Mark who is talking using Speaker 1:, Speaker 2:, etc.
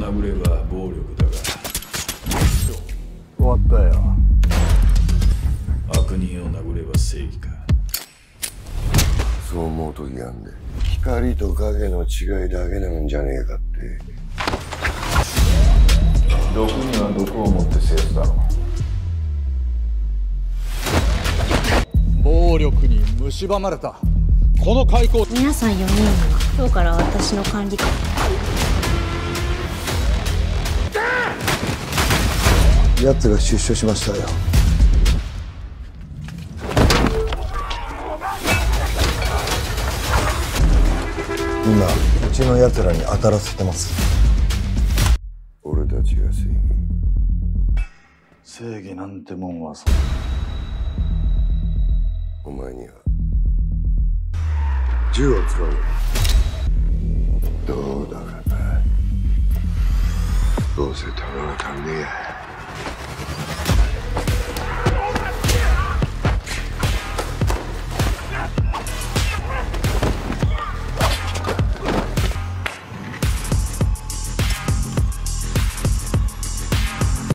Speaker 1: 殴れば暴力だが、
Speaker 2: 終わったよ。
Speaker 1: 悪人を殴れば正義か。
Speaker 3: そう思う時があんで、光と影の違いだけなんじゃねえかって。
Speaker 1: 毒には毒を持って制すだろ
Speaker 2: う。暴力に蝕まれたこの開口。
Speaker 4: 皆さん4人は今日から私の管理下。
Speaker 3: 奴が出所しましたよ。今うちの奴らに当たらせてます。俺たちが
Speaker 2: 正義なんてもんは
Speaker 3: お前には銃を使う。どうだかな。どうせ弾が足んねえや。